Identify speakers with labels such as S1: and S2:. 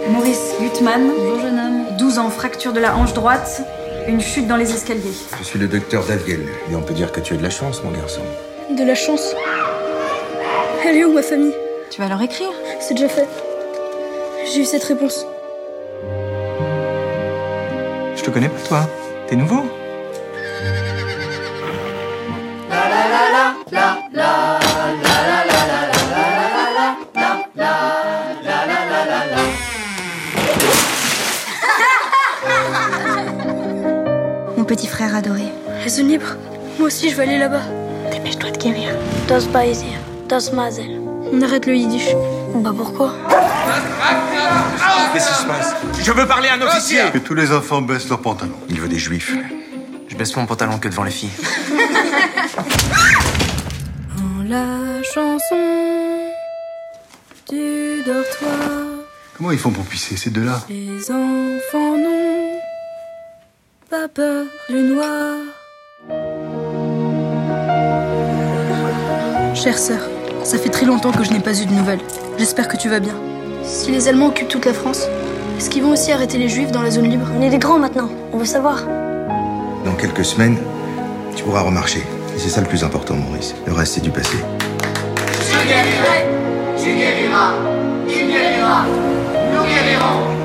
S1: Maurice Gutmann.
S2: Bonjour jeune homme.
S1: 12 ans, fracture de la hanche droite, une chute dans les escaliers.
S3: Je suis le docteur Daviel, et on peut dire que tu as de la chance, mon garçon.
S2: De la chance. Elle est où ma famille?
S1: Tu vas leur écrire?
S2: C'est déjà fait. J'ai eu cette réponse.
S4: Je te connais pas, toi. T'es nouveau.
S1: Mon petit frère adoré.
S2: La zone libre. Moi aussi, je vais aller là-bas.
S1: Dépêche-toi de guérir.
S2: Das Baiser, das Mazel. On arrête le yiddish. Bah pourquoi?
S4: Qu'est-ce qui se passe? Je veux parler à un officier.
S5: Que tous les enfants baissent leurs pantalons.
S3: Il veut des juifs.
S4: Je baisse mon pantalon que devant les filles.
S2: La chanson du dortoir.
S5: Comment ils font pour pisser, ces deux-là?
S2: Les enfants n'ont pas peur du noir. Chère sœur, ça fait très longtemps que je n'ai pas eu de nouvelles. J'espère que tu vas bien. Si les Allemands occupent toute la France, est-ce qu'ils vont aussi arrêter les Juifs dans la zone libre?
S6: On est des grands maintenant, on veut savoir.
S3: Dans quelques semaines, tu pourras remarcher. Et c'est ça le plus important, Maurice. Le reste, c'est du passé.
S7: Je guérirai, tu guériras, il guérira, nous guérirons.